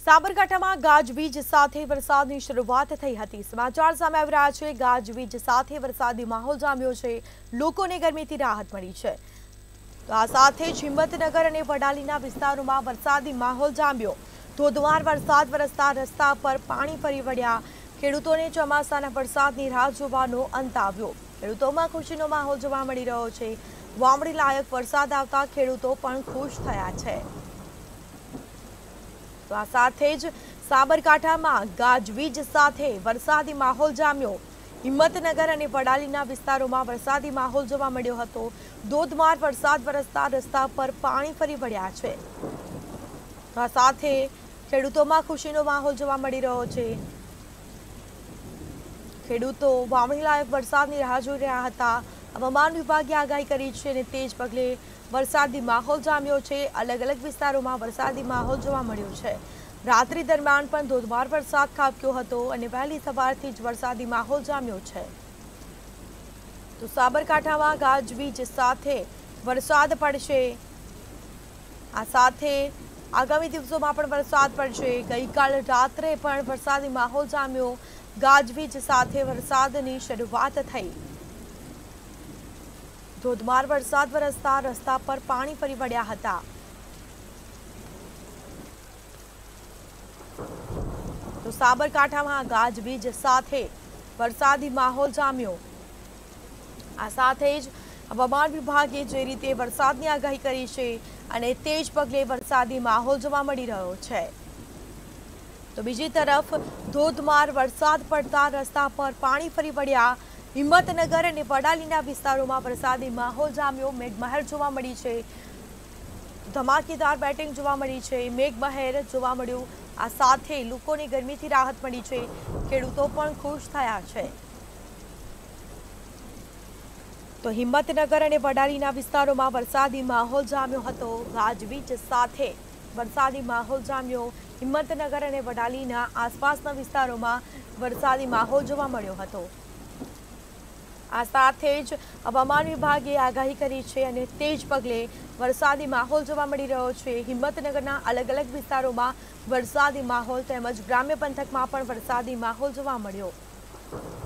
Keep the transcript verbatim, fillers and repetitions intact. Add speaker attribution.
Speaker 1: સાબરકાંઠામાં ગાજવીજ સાથે વરસાદની શરૂઆત થઈ હતી। સમાચાર સામે આવી રહ્યા છે। ગાજવીજ સાથે વરસાદી માહોલ જામ્યો છે। લોકોને ગરમીથી રાહત મળી છે। તો આ સાથે જ હિંમતનગર અને વડાલીના વિસ્તારોમાં વરસાદી માહોલ જામ્યો। ધોધમાર વરસાદ વરસતા રસ્તા પર પાણી ફરી વળ્યા। ખેડૂતોને ચોમાસાના વરસાદની રાહ જોવાનો અંત આવ્યો। ખેડૂતોમાં ખુશીનો માહોલ જોવા મળી રહ્યો છે। વાવણી લાયક વરસાદ આવતા ખેડૂતો પણ ખુશ થયા છે। તો આ સાથે જ સાબરકાંઠામાં ગાજવીજ સાથે વરસાદી માહોલ જામ્યો। હિંમતનગર અને વડાલીના વિસ્તારોમાં વરસાદી માહોલ જોવા મળ્યો હતો। ધોધમાર વરસાદ વરસતા રસ્તા પર પાણી ફરી વળ્યા છે। તો આ સાથે ખેડૂતોમાં ખુશીનો માહોલ જોવા મળી રહ્યો છે। ખેડૂતો વાવણી લાયક વરસાદની રાહ જોઈ રહ્યા હતા। હવામાન વિભાગે આગાહી કરી છે અને તે જ પગલે વરસાદી માહોલ જામ્યો છે। અલગ અલગ વિસ્તારોમાં વરસાદી માહોલ જોવા મળ્યો છે। રાત્રિ દરમિયાન પણ ધોધમાર વરસાદ ખાબક્યો હતો અને વહેલી સવારથી જ વરસાદી માહોલ જામ્યો છે। તો સાબરકાંઠામાં ગાજવીજ સાથે વરસાદ પડશે। આ સાથે આગામી દિવસોમાં પણ વરસાદ પડશે। ગઈકાલ રાત્રે પણ વરસાદી માહોલ જામ્યો। ગાજવીજ સાથે વરસાદની શરૂઆત થઈ। ધોધમાર વરસાદ વરસતા રસ્તા પર પાણી ફરી વળ્યા હતા। તો સાબરકાંઠામાં ગાજવીજ સાથે વરસાદી માહોલ જામ્યો। આ સાથે જ હવામાન વિભાગે જે રીતે વરસાદની આગાહી કરી છે અને તે જ પગલે વરસાદી માહોલ જોવા મળી રહ્યો છે। તો બીજી તરફ ધોધમાર વરસાદ પડતા રસ્તા પર પાણી ફરી વળ્યા। હિંમતનગર અને વડાલીના વિસ્તારોમાં વરસાદી માહોલ જામ્યો। મેઘમહેર જોવા મળી છે। ધમાકેદાર બેટિંગ જોવા મળી છે। મેઘમહેર જોવા મળ્યું। આ સાથે લોકોને ગરમીથી રાહત મળી છે। ખેડૂતો પણ ખુશ થયા છે। તો હિંમતનગર અને વડાલીના વિસ્તારોમાં વરસાદી માહોલ જામ્યો હતો। ગાજવીજ સાથે વરસાદી માહોલ જામ્યો। હિંમતનગર અને વડાલીના આસપાસના વિસ્તારોમાં વરસાદી માહોલ જોવા મળ્યો હતો। આ સાથે જ હવામાન વિભાગે આગાહી કરી છે અને તે જ પગલે વરસાદી માહોલ જોવા મળી રહ્યો છે। હિંમતનગરના અલગ અલગ વિસ્તારોમાં વરસાદી માહોલ તેમજ ગ્રામ્ય પંથકમાં પણ વરસાદી માહોલ જોવા મળ્યો।